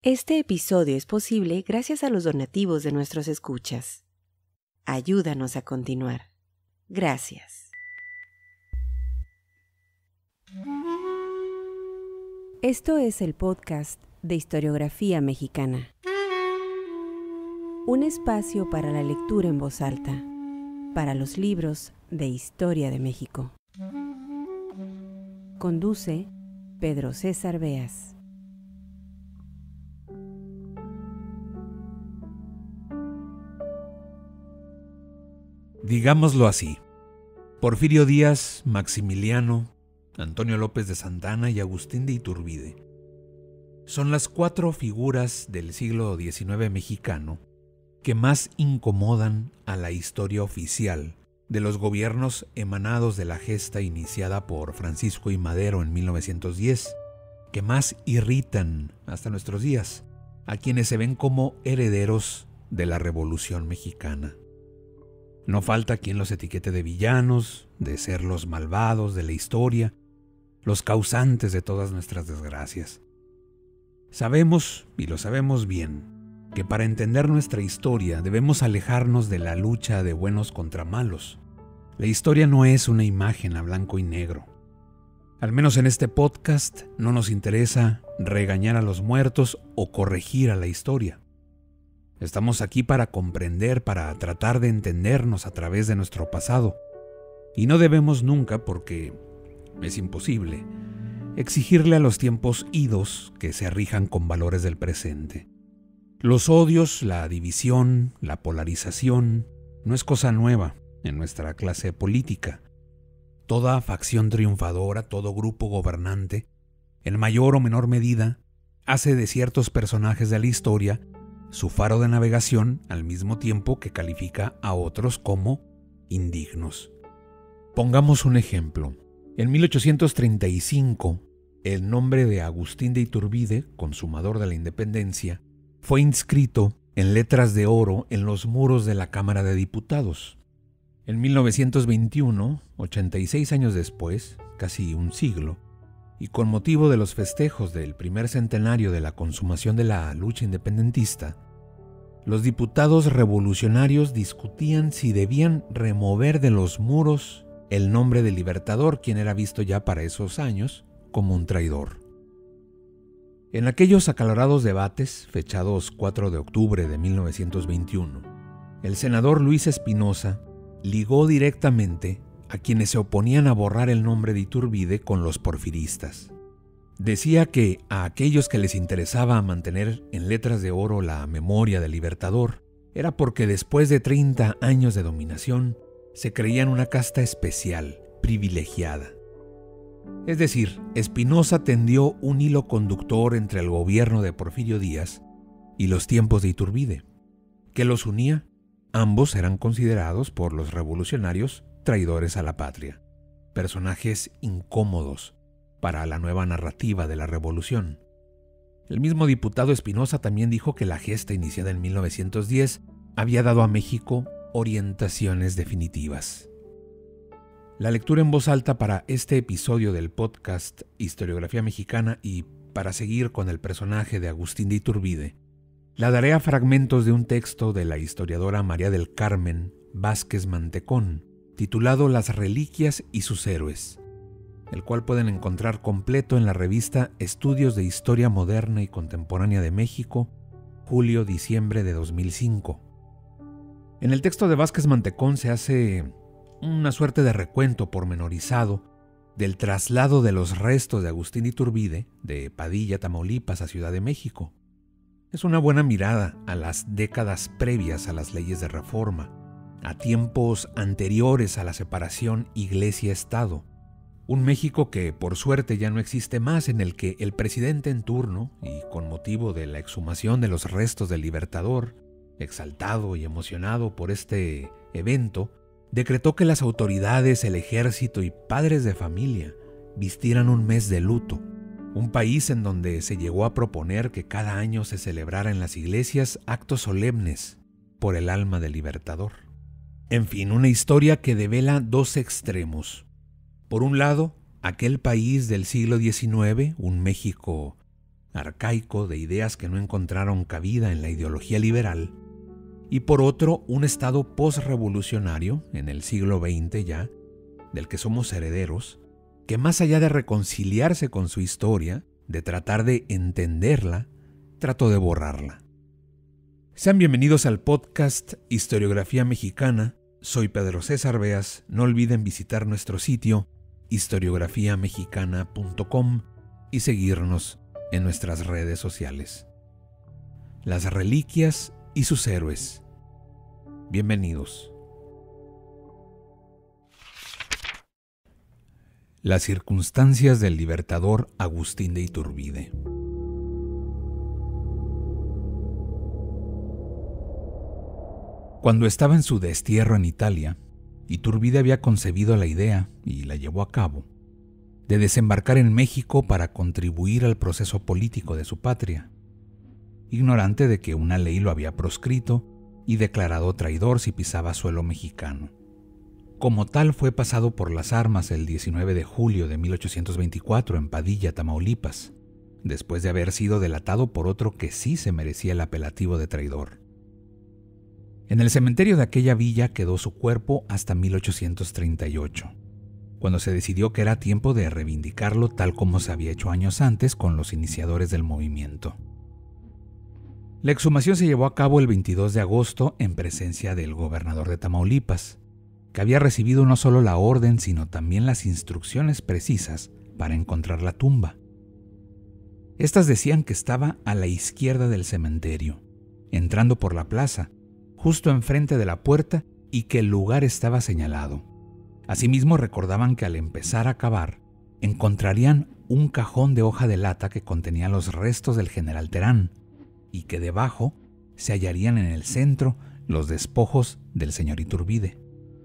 Este episodio es posible gracias a los donativos de nuestros escuchas. Ayúdanos a continuar. Gracias. Esto es el podcast de Historiografía Mexicana. Un espacio para la lectura en voz alta, para los libros de Historia de México. Conduce Pedro César Beas. Digámoslo así, Porfirio Díaz, Maximiliano, Antonio López de Santana y Agustín de Iturbide son las 4 figuras del siglo XIX mexicano que más incomodan a la historia oficial de los gobiernos emanados de la gesta iniciada por Francisco I. Madero en 1910, que más irritan hasta nuestros días a quienes se ven como herederos de la Revolución Mexicana. No falta quien los etiquete de villanos, de ser los malvados de la historia, los causantes de todas nuestras desgracias. Sabemos, y lo sabemos bien, que para entender nuestra historia debemos alejarnos de la lucha de buenos contra malos. La historia no es una imagen a blanco y negro. Al menos en este podcast no nos interesa regañar a los muertos o corregir a la historia. Estamos aquí para comprender, para tratar de entendernos a través de nuestro pasado. Y no debemos nunca, porque es imposible, exigirle a los tiempos idos que se rijan con valores del presente. Los odios, la división, la polarización, no es cosa nueva en nuestra clase política. Toda facción triunfadora, todo grupo gobernante, en mayor o menor medida, hace de ciertos personajes de la historia su faro de navegación al mismo tiempo que califica a otros como indignos. Pongamos un ejemplo. En 1835, el nombre de Agustín de Iturbide, consumador de la independencia, fue inscrito en letras de oro en los muros de la Cámara de Diputados. En 1921, 86 años después, casi un siglo, y con motivo de los festejos del primer centenario de la consumación de la lucha independentista, los diputados revolucionarios discutían si debían remover de los muros el nombre del Libertador, quien era visto ya para esos años como un traidor. En aquellos acalorados debates, fechados 4 de octubre de 1921, el senador Luis Espinosa ligó directamente a quienes se oponían a borrar el nombre de Iturbide con los porfiristas. Decía que a aquellos que les interesaba mantener en letras de oro la memoria del Libertador era porque después de 30 años de dominación se creían una casta especial, privilegiada. Es decir, Espinosa tendió un hilo conductor entre el gobierno de Porfirio Díaz y los tiempos de Iturbide. ¿Qué los unía? Ambos eran considerados por los revolucionarios traidores a la patria, personajes incómodos para la nueva narrativa de la revolución. El mismo diputado Espinosa también dijo que la gesta iniciada en 1910 había dado a México orientaciones definitivas. La lectura en voz alta para este episodio del podcast Historiografía Mexicana y para seguir con el personaje de Agustín de Iturbide, la daré a fragmentos de un texto de la historiadora María del Carmen Vázquez Mantecón, titulado Las reliquias y sus héroes, el cual pueden encontrar completo en la revista Estudios de Historia Moderna y Contemporánea de México, julio-diciembre de 2005. En el texto de Vázquez Mantecón se hace una suerte de recuento pormenorizado del traslado de los restos de Agustín de Iturbide de Padilla, Tamaulipas, a Ciudad de México. Es una buena mirada a las décadas previas a las leyes de reforma, a tiempos anteriores a la separación Iglesia-Estado. Un México que, por suerte, ya no existe más, en el que el presidente en turno, y con motivo de la exhumación de los restos del Libertador, exaltado y emocionado por este evento, decretó que las autoridades, el ejército y padres de familia vistieran un mes de luto. Un país en donde se llegó a proponer que cada año se celebrara en las iglesias actos solemnes por el alma del Libertador. En fin, una historia que devela dos extremos. Por un lado, aquel país del siglo XIX, un México arcaico de ideas que no encontraron cabida en la ideología liberal, y por otro, un Estado posrevolucionario, en el siglo XX ya, del que somos herederos, que más allá de reconciliarse con su historia, de tratar de entenderla, trató de borrarla. Sean bienvenidos al podcast Historiografía Mexicana. Soy Pedro César Beas. No olviden visitar nuestro sitio historiografiamexicana.com y seguirnos en nuestras redes sociales. Las reliquias y sus héroes. Bienvenidos. Las circunstancias del libertador Agustín de Iturbide. Cuando estaba en su destierro en Italia, Iturbide había concebido la idea, y la llevó a cabo, de desembarcar en México para contribuir al proceso político de su patria, ignorante de que una ley lo había proscrito y declarado traidor si pisaba suelo mexicano. Como tal, fue pasado por las armas el 19 de julio de 1824 en Padilla, Tamaulipas, después de haber sido delatado por otro que sí se merecía el apelativo de traidor. En el cementerio de aquella villa quedó su cuerpo hasta 1838, cuando se decidió que era tiempo de reivindicarlo tal como se había hecho años antes con los iniciadores del movimiento. La exhumación se llevó a cabo el 22 de agosto en presencia del gobernador de Tamaulipas, que había recibido no solo la orden, sino también las instrucciones precisas para encontrar la tumba. Estas decían que estaba a la izquierda del cementerio, entrando por la plaza, justo enfrente de la puerta, y que el lugar estaba señalado. Asimismo, recordaban que al empezar a cavar, encontrarían un cajón de hoja de lata que contenía los restos del general Terán, y que debajo se hallarían en el centro los despojos del señor Iturbide.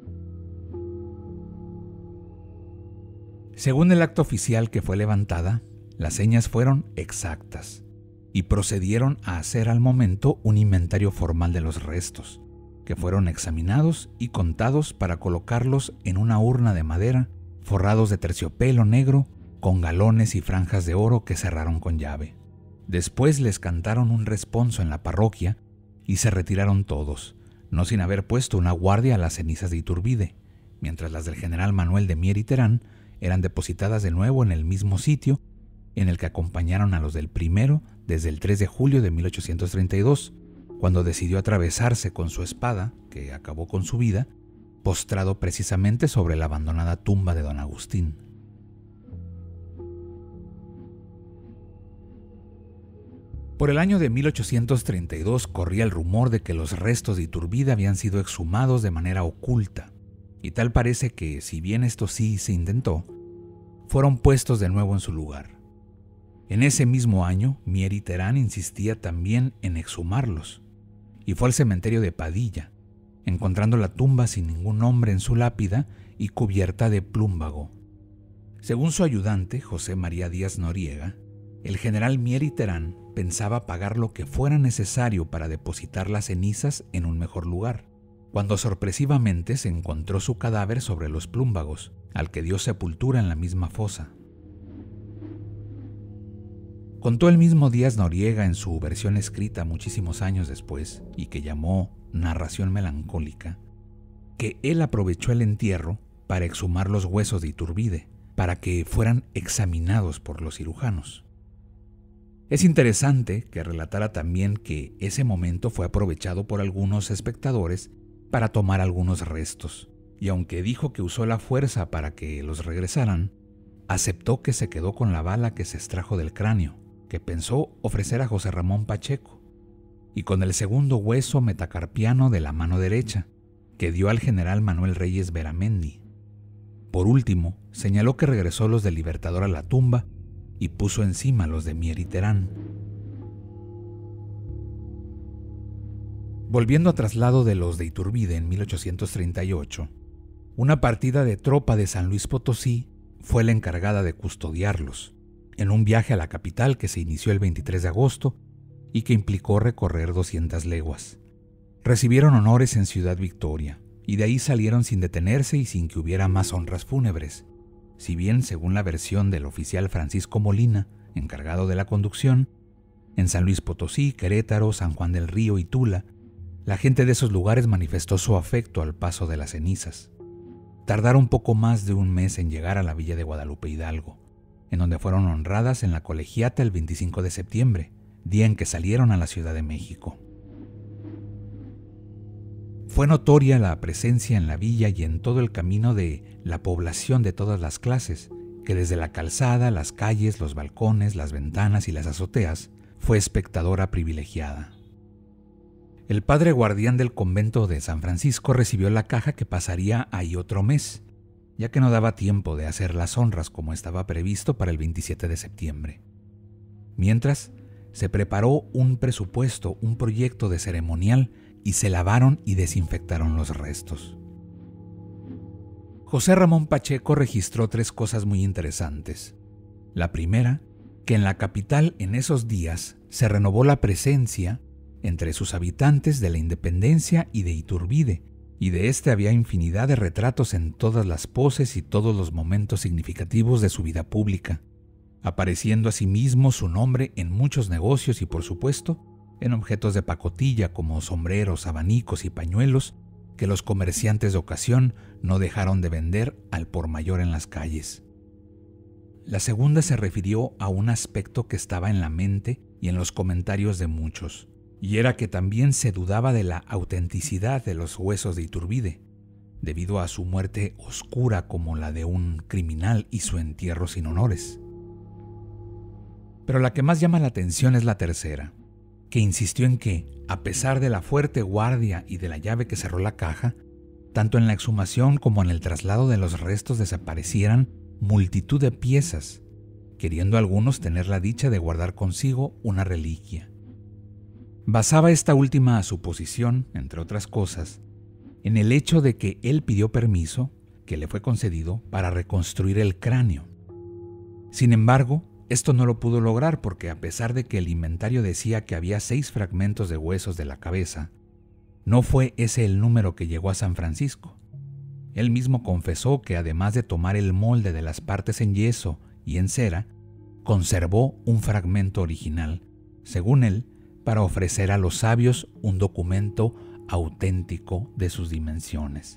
Según el acta oficial que fue levantada, las señas fueron exactas y procedieron a hacer al momento un inventario formal de los restos, que fueron examinados y contados para colocarlos en una urna de madera forrados de terciopelo negro con galones y franjas de oro que cerraron con llave. Después les cantaron un responso en la parroquia y se retiraron todos, no sin haber puesto una guardia a las cenizas de Iturbide, mientras las del general Manuel de Mier y Terán eran depositadas de nuevo en el mismo sitio en el que acompañaron a los del primero desde el 3 de julio de 1832, cuando decidió atravesarse con su espada, que acabó con su vida, postrado precisamente sobre la abandonada tumba de don Agustín. Por el año de 1832 corría el rumor de que los restos de Iturbide habían sido exhumados de manera oculta, y tal parece que, si bien esto sí se intentó, fueron puestos de nuevo en su lugar. En ese mismo año, Mier y Terán insistía también en exhumarlos, y fue al cementerio de Padilla, encontrando la tumba sin ningún nombre en su lápida y cubierta de plúmbago. Según su ayudante, José María Díaz Noriega, el general Mier y Terán pensaba pagar lo que fuera necesario para depositar las cenizas en un mejor lugar, cuando sorpresivamente se encontró su cadáver sobre los plúmbagos, al que dio sepultura en la misma fosa. Contó el mismo Díaz Noriega en su versión escrita muchísimos años después, y que llamó Narración Melancólica, que él aprovechó el entierro para exhumar los huesos de Iturbide, para que fueran examinados por los cirujanos. Es interesante que relatara también que ese momento fue aprovechado por algunos espectadores para tomar algunos restos, y aunque dijo que usó la fuerza para que los regresaran, aceptó que se quedó con la bala que se extrajo del cráneo, que pensó ofrecer a José Ramón Pacheco, y con el segundo hueso metacarpiano de la mano derecha, que dio al general Manuel Reyes Beramendi. Por último, señaló que regresó los del Libertador a la tumba y puso encima los de Mier y Terán. Volviendo a traslado de los de Iturbide en 1838, una partida de tropa de San Luis Potosí fue la encargada de custodiarlos, en un viaje a la capital que se inició el 23 de agosto y que implicó recorrer 200 leguas. Recibieron honores en Ciudad Victoria, y de ahí salieron sin detenerse y sin que hubiera más honras fúnebres, si bien, según la versión del oficial Francisco Molina, encargado de la conducción, En San Luis Potosí, Querétaro, San Juan del Río y Tula, la gente de esos lugares manifestó su afecto al paso de las cenizas. Tardaron poco más de un mes en llegar a la villa de Guadalupe Hidalgo, en donde fueron honradas en la colegiata el 25 de septiembre, día en que salieron a la Ciudad de México. Fue notoria la presencia en la villa y en todo el camino de la población de todas las clases, que desde la calzada, las calles, los balcones, las ventanas y las azoteas fue espectadora privilegiada. El padre guardián del convento de San Francisco recibió la caja que pasaría ahí otro mes, ya que no daba tiempo de hacer las honras como estaba previsto para el 27 de septiembre. Mientras, se preparó un presupuesto, un proyecto de ceremonial y se lavaron y desinfectaron los restos. José Ramón Pacheco registró 3 cosas muy interesantes. La primera, que en la capital en esos días se renovó la presencia entre sus habitantes de la Independencia y de Iturbide, y de este había infinidad de retratos en todas las poses y todos los momentos significativos de su vida pública, apareciendo asimismo su nombre en muchos negocios y, por supuesto, en objetos de pacotilla como sombreros, abanicos y pañuelos que los comerciantes de ocasión no dejaron de vender al por mayor en las calles. La segunda se refirió a un aspecto que estaba en la mente y en los comentarios de muchos, y era que también se dudaba de la autenticidad de los huesos de Iturbide, debido a su muerte oscura como la de un criminal y su entierro sin honores. Pero la que más llama la atención es la tercera, que insistió en que, a pesar de la fuerte guardia y de la llave que cerró la caja, tanto en la exhumación como en el traslado de los restos desaparecieran multitud de piezas, queriendo algunos tener la dicha de guardar consigo una reliquia. Basaba esta última suposición, entre otras cosas, en el hecho de que él pidió permiso, que le fue concedido, para reconstruir el cráneo. Sin embargo, esto no lo pudo lograr porque, a pesar de que el inventario decía que había 6 fragmentos de huesos de la cabeza, no fue ese el número que llegó a San Francisco. Él mismo confesó que, además de tomar el molde de las partes en yeso y en cera, conservó un fragmento original, según él, para ofrecer a los sabios un documento auténtico de sus dimensiones.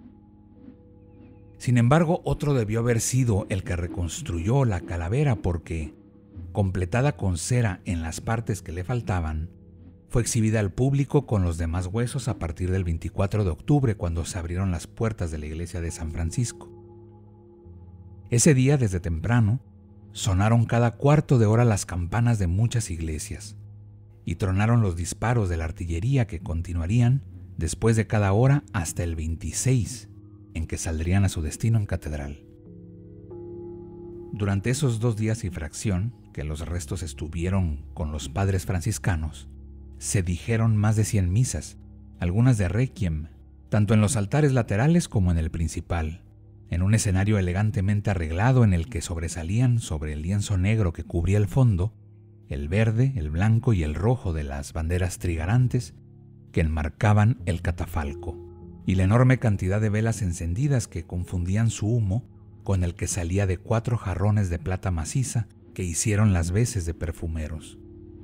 Sin embargo, otro debió haber sido el que reconstruyó la calavera porque, completada con cera en las partes que le faltaban, fue exhibida al público con los demás huesos a partir del 24 de octubre, cuando se abrieron las puertas de la iglesia de San Francisco. Ese día, desde temprano, sonaron cada cuarto de hora las campanas de muchas iglesias, y tronaron los disparos de la artillería que continuarían después de cada hora hasta el 26, en que saldrían a su destino en catedral. Durante esos 2 días y fracción que los restos estuvieron con los padres franciscanos, se dijeron más de 100 misas, algunas de requiem, tanto en los altares laterales como en el principal, en un escenario elegantemente arreglado en el que sobresalían sobre el lienzo negro que cubría el fondo el verde, el blanco y el rojo de las banderas trigarantes que enmarcaban el catafalco, y la enorme cantidad de velas encendidas que confundían su humo con el que salía de 4 jarrones de plata maciza que hicieron las veces de perfumeros.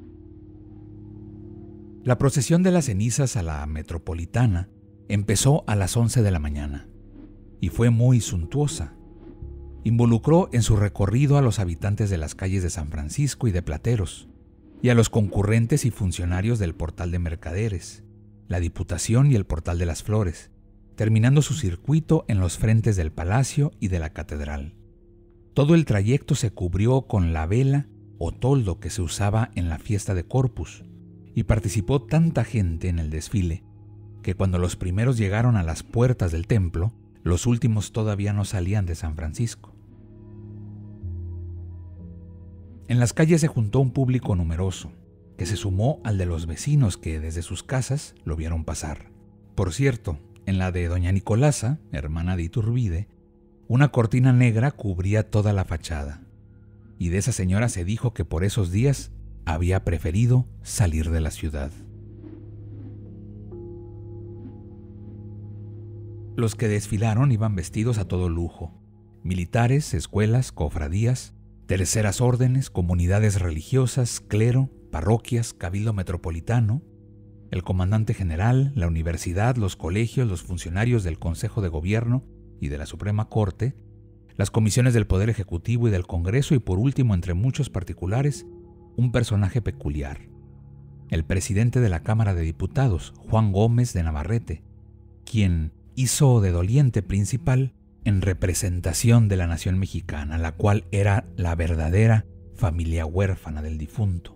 La procesión de las cenizas a la Metropolitana empezó a las 11 de la mañana y fue muy suntuosa. Involucró en su recorrido a los habitantes de las calles de San Francisco y de Plateros, y a los concurrentes y funcionarios del Portal de Mercaderes, la Diputación y el Portal de las Flores, terminando su circuito en los frentes del Palacio y de la Catedral. Todo el trayecto se cubrió con la vela o toldo que se usaba en la fiesta de Corpus, y participó tanta gente en el desfile que cuando los primeros llegaron a las puertas del templo, los últimos todavía no salían de San Francisco. En las calles se juntó un público numeroso, que se sumó al de los vecinos que desde sus casas lo vieron pasar. Por cierto, en la de doña Nicolasa, hermana de Iturbide, una cortina negra cubría toda la fachada, y de esa señora se dijo que por esos días había preferido salir de la ciudad. Los que desfilaron iban vestidos a todo lujo: militares, escuelas, cofradías, terceras órdenes, comunidades religiosas, clero, parroquias, cabildo metropolitano, el comandante general, la universidad, los colegios, los funcionarios del Consejo de Gobierno y de la Suprema Corte, las comisiones del Poder Ejecutivo y del Congreso y por último, entre muchos particulares, un personaje peculiar, el presidente de la Cámara de Diputados, Juan Gómez de Navarrete, quien hizo de doliente principal en representación de la nación mexicana, la cual era la verdadera familia huérfana del difunto.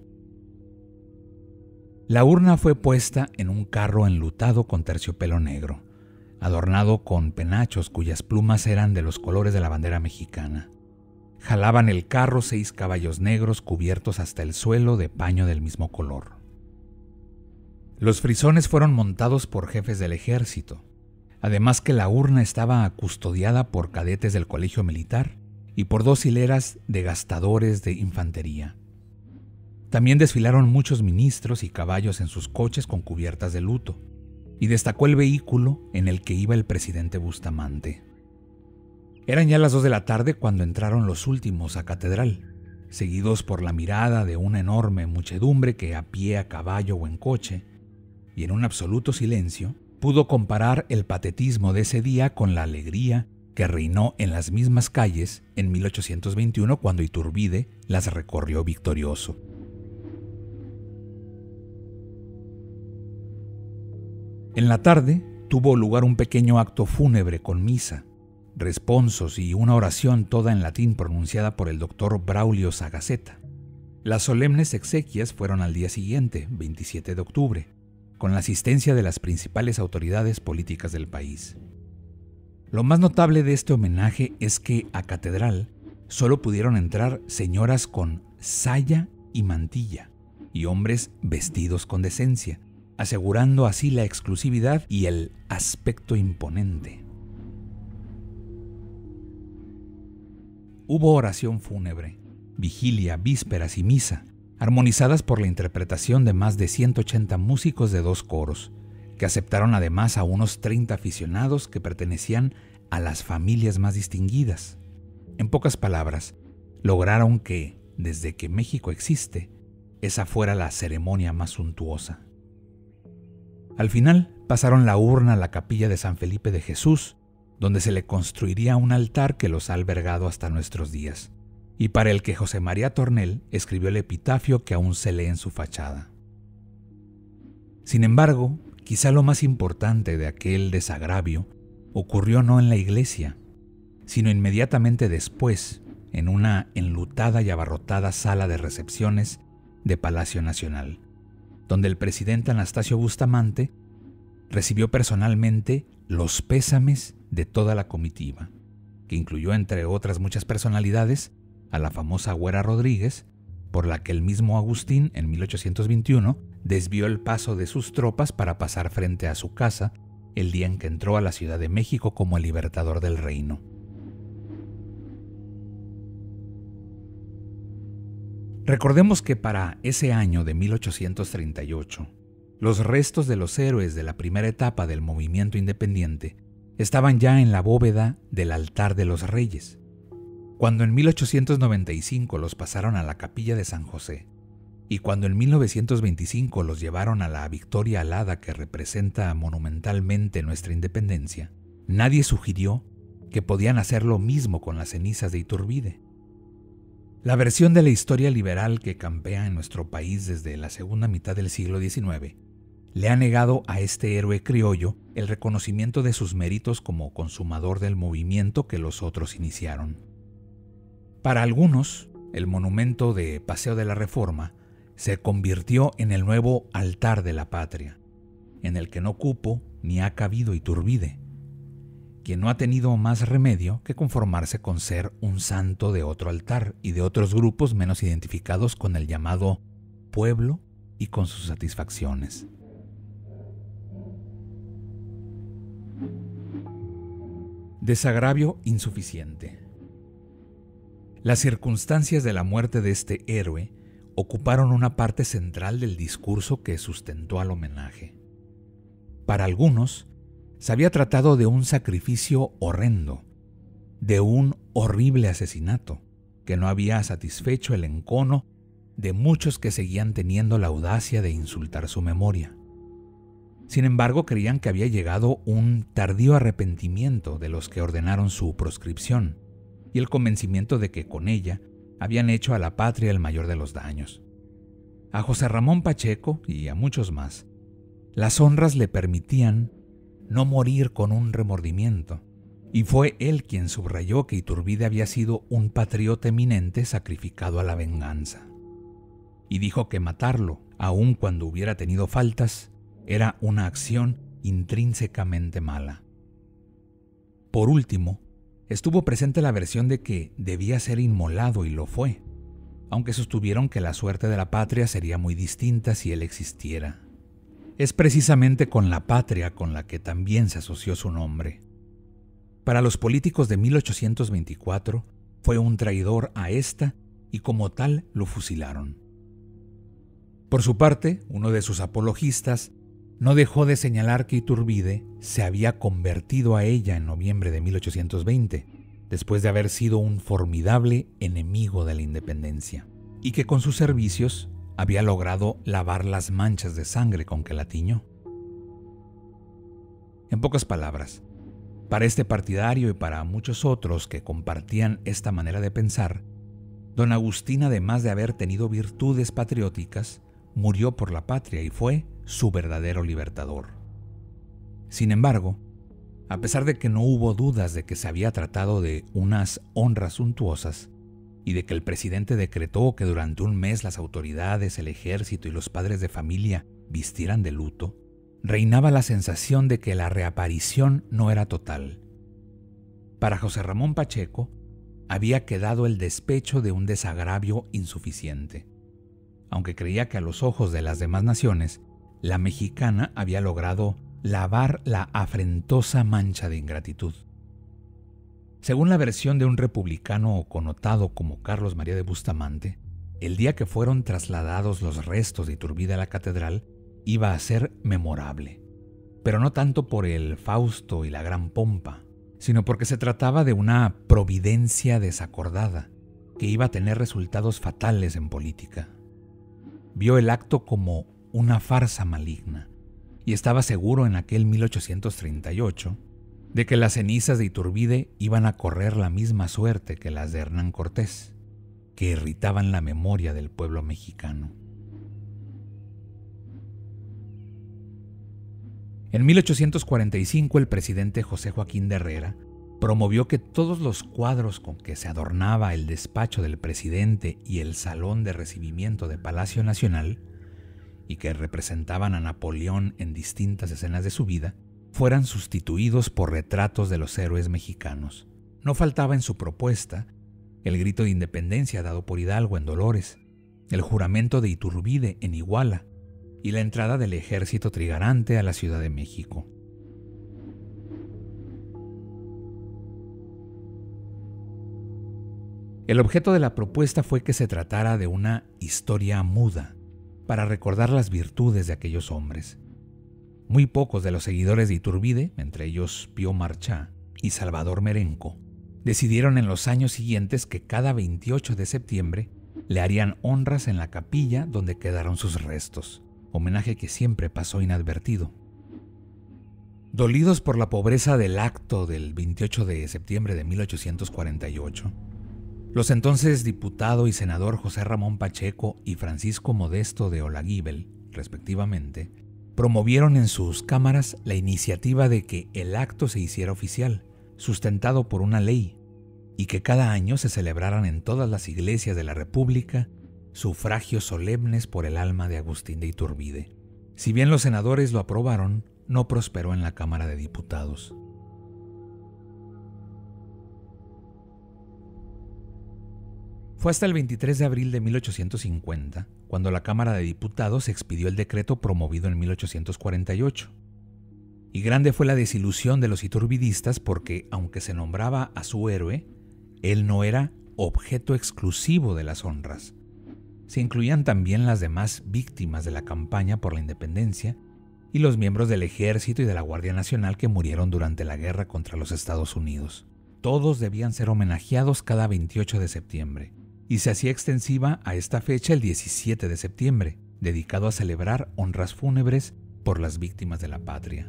La urna fue puesta en un carro enlutado con terciopelo negro, adornado con penachos cuyas plumas eran de los colores de la bandera mexicana. Jalaban el carro 6 caballos negros cubiertos hasta el suelo de paño del mismo color. Los frisones fueron montados por jefes del ejército, además que la urna estaba custodiada por cadetes del colegio militar y por 2 hileras de gastadores de infantería. También desfilaron muchos ministros y caballos en sus coches con cubiertas de luto, y destacó el vehículo en el que iba el presidente Bustamante. Eran ya las 2 de la tarde cuando entraron los últimos a catedral, seguidos por la mirada de una enorme muchedumbre que a pie, a caballo o en coche, y en un absoluto silencio, pudo comparar el patetismo de ese día con la alegría que reinó en las mismas calles en 1821 cuando Iturbide las recorrió victorioso. En la tarde tuvo lugar un pequeño acto fúnebre con misa, responsos y una oración toda en latín pronunciada por el doctor Braulio Sagaceta. Las solemnes exequias fueron al día siguiente, 27 de octubre, con la asistencia de las principales autoridades políticas del país. Lo más notable de este homenaje es que a catedral solo pudieron entrar señoras con saya y mantilla y hombres vestidos con decencia, asegurando así la exclusividad y el aspecto imponente. Hubo oración fúnebre, vigilia, vísperas y misa, armonizadas por la interpretación de más de 180 músicos de 2 coros, que aceptaron además a unos 30 aficionados que pertenecían a las familias más distinguidas. En pocas palabras, lograron que, desde que México existe, esa fuera la ceremonia más suntuosa. Al final, pasaron la urna a la capilla de San Felipe de Jesús, donde se le construiría un altar que los ha albergado hasta nuestros días, y para el que José María Tornel escribió el epitafio que aún se lee en su fachada. Sin embargo, quizá lo más importante de aquel desagravio ocurrió no en la iglesia, sino inmediatamente después, en una enlutada y abarrotada sala de recepciones de Palacio Nacional, donde el presidente Anastasio Bustamante recibió personalmente los pésames de toda la comitiva, que incluyó entre otras muchas personalidades a la famosa Güera Rodríguez, por la que el mismo Agustín en 1821 desvió el paso de sus tropas para pasar frente a su casa el día en que entró a la Ciudad de México como el libertador del reino. Recordemos que para ese año de 1838, los restos de los héroes de la primera etapa del movimiento independiente estaban ya en la bóveda del altar de los reyes. Cuando en 1895 los pasaron a la capilla de San José, y cuando en 1925 los llevaron a la Victoria alada que representa monumentalmente nuestra independencia, nadie sugirió que podían hacer lo mismo con las cenizas de Iturbide. La versión de la historia liberal que campea en nuestro país desde la segunda mitad del siglo XIX le ha negado a este héroe criollo el reconocimiento de sus méritos como consumador del movimiento que los otros iniciaron. Para algunos, el monumento de Paseo de la Reforma se convirtió en el nuevo altar de la patria, en el que no cupo ni ha cabido Iturbide, quien no ha tenido más remedio que conformarse con ser un santo de otro altar y de otros grupos menos identificados con el llamado pueblo y con sus satisfacciones. Desagravio insuficiente. Las circunstancias de la muerte de este héroe ocuparon una parte central del discurso que sustentó al homenaje. Para algunos, se había tratado de un sacrificio horrendo, de un horrible asesinato que no había satisfecho el encono de muchos que seguían teniendo la audacia de insultar su memoria. Sin embargo, creían que había llegado un tardío arrepentimiento de los que ordenaron su proscripción y el convencimiento de que con ella habían hecho a la patria el mayor de los daños. A José Ramón Pacheco y a muchos más, las honras le permitían no morir con un remordimiento, y fue él quien subrayó que Iturbide había sido un patriota eminente sacrificado a la venganza. Y dijo que matarlo, aun cuando hubiera tenido faltas, era una acción intrínsecamente mala. Por último, estuvo presente la versión de que debía ser inmolado y lo fue, aunque sostuvieron que la suerte de la patria sería muy distinta si él existiera. Es precisamente con la patria con la que también se asoció su nombre. Para los políticos de 1824, fue un traidor a esta y como tal lo fusilaron. Por su parte, uno de sus apologistas no dejó de señalar que Iturbide se había convertido a ella en noviembre de 1820, después de haber sido un formidable enemigo de la independencia, y que con sus servicios había logrado lavar las manchas de sangre con que la tiñó. En pocas palabras, para este partidario y para muchos otros que compartían esta manera de pensar, don Agustín, además de haber tenido virtudes patrióticas, murió por la patria y fue su verdadero libertador. Sin embargo, a pesar de que no hubo dudas de que se había tratado de unas honras suntuosas y de que el presidente decretó que durante un mes las autoridades, el ejército y los padres de familia vistieran de luto, reinaba la sensación de que la reaparición no era total. Para José Ramón Pacheco, había quedado el despecho de un desagravio insuficiente, aunque creía que a los ojos de las demás naciones, la mexicana había logrado lavar la afrentosa mancha de ingratitud. Según la versión de un republicano connotado como Carlos María de Bustamante, el día que fueron trasladados los restos de Iturbide a la catedral iba a ser memorable, pero no tanto por el fausto y la gran pompa, sino porque se trataba de una providencia desacordada que iba a tener resultados fatales en política. Vio el acto como una farsa maligna y estaba seguro en aquel 1838 de que las cenizas de Iturbide iban a correr la misma suerte que las de Hernán Cortés, que irritaban la memoria del pueblo mexicano. En 1845 el presidente José Joaquín de Herrera promovió que todos los cuadros con que se adornaba el despacho del presidente y el salón de recibimiento de Palacio Nacional, y que representaban a Napoleón en distintas escenas de su vida, fueran sustituidos por retratos de los héroes mexicanos. No faltaba en su propuesta el grito de independencia dado por Hidalgo en Dolores, el juramento de Iturbide en Iguala y la entrada del ejército trigarante a la Ciudad de México. El objeto de la propuesta fue que se tratara de una historia muda para recordar las virtudes de aquellos hombres. Muy pocos de los seguidores de Iturbide, entre ellos Pío Marchá y Salvador Merenco, decidieron en los años siguientes que cada 28 de septiembre le harían honras en la capilla donde quedaron sus restos, homenaje que siempre pasó inadvertido. Dolidos por la pobreza del acto del 28 de septiembre de 1848, los entonces diputado y senador José Ramón Pacheco y Francisco Modesto de Olaguíbel, respectivamente, promovieron en sus cámaras la iniciativa de que el acto se hiciera oficial, sustentado por una ley, y que cada año se celebraran en todas las iglesias de la República sufragios solemnes por el alma de Agustín de Iturbide. Si bien los senadores lo aprobaron, no prosperó en la Cámara de Diputados. Fue hasta el 23 de abril de 1850 cuando la Cámara de Diputados expidió el decreto promovido en 1848. Y grande fue la desilusión de los iturbidistas porque, aunque se nombraba a su héroe, él no era objeto exclusivo de las honras. Se incluían también las demás víctimas de la campaña por la independencia y los miembros del Ejército y de la Guardia Nacional que murieron durante la guerra contra los Estados Unidos. Todos debían ser homenajeados cada 28 de septiembre. y se hacía extensiva a esta fecha el 17 de septiembre, dedicado a celebrar honras fúnebres por las víctimas de la patria.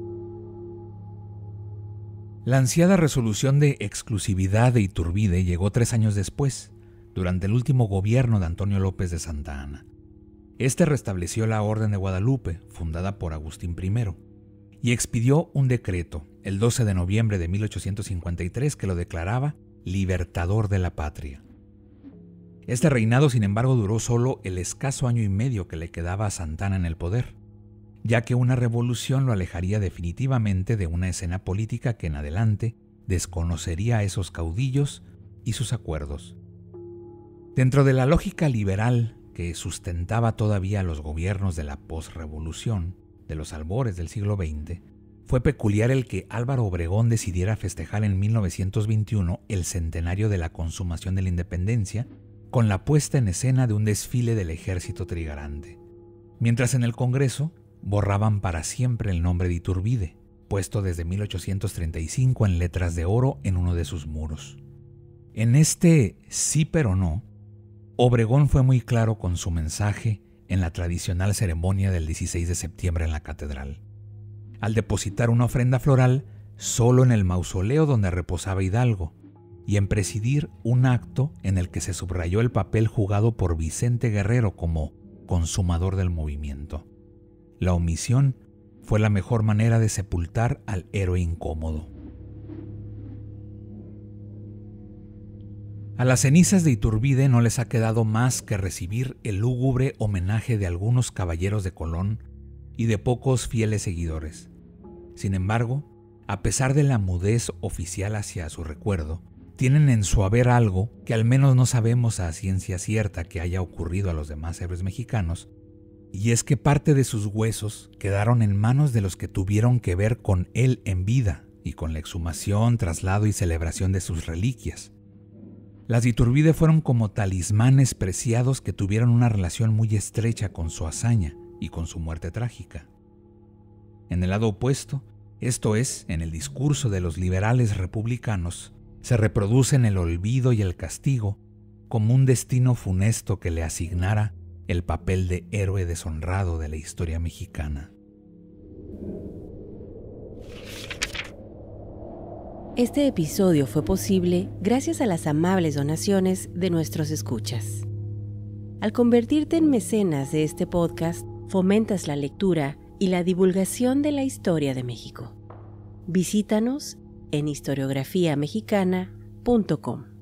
La ansiada resolución de exclusividad de Iturbide llegó 3 años después, durante el último gobierno de Antonio López de Santa Anna. Este restableció la Orden de Guadalupe, fundada por Agustín I, y expidió un decreto, el 12 de noviembre de 1853, que lo declaraba libertador de la patria. Este reinado, sin embargo, duró solo el escaso año y medio que le quedaba a Santa Anna en el poder, ya que una revolución lo alejaría definitivamente de una escena política que en adelante desconocería a esos caudillos y sus acuerdos. Dentro de la lógica liberal que sustentaba todavía los gobiernos de la posrevolución, de los albores del siglo XX, fue peculiar el que Álvaro Obregón decidiera festejar en 1921 el centenario de la consumación de la independencia con la puesta en escena de un desfile del ejército trigarante. Mientras en el Congreso borraban para siempre el nombre de Iturbide, puesto desde 1835 en letras de oro en uno de sus muros. En este sí pero no, Obregón fue muy claro con su mensaje en la tradicional ceremonia del 16 de septiembre en la catedral, al depositar una ofrenda floral solo en el mausoleo donde reposaba Hidalgo y en presidir un acto en el que se subrayó el papel jugado por Vicente Guerrero como consumador del movimiento. La omisión fue la mejor manera de sepultar al héroe incómodo. A las cenizas de Iturbide no les ha quedado más que recibir el lúgubre homenaje de algunos caballeros de Colón y de pocos fieles seguidores. Sin embargo, a pesar de la mudez oficial hacia su recuerdo, tienen en su haber algo que al menos no sabemos a ciencia cierta que haya ocurrido a los demás héroes mexicanos, y es que parte de sus huesos quedaron en manos de los que tuvieron que ver con él en vida y con la exhumación, traslado y celebración de sus reliquias. Las de Iturbide fueron como talismanes preciados que tuvieron una relación muy estrecha con su hazaña y con su muerte trágica. En el lado opuesto, esto es, en el discurso de los liberales republicanos, se reproducen el olvido y el castigo como un destino funesto que le asignara el papel de héroe deshonrado de la historia mexicana. Este episodio fue posible gracias a las amables donaciones de nuestros escuchas. Al convertirte en mecenas de este podcast, fomentas la lectura y la divulgación de la historia de México. Visítanos en historiografiamexicana.com.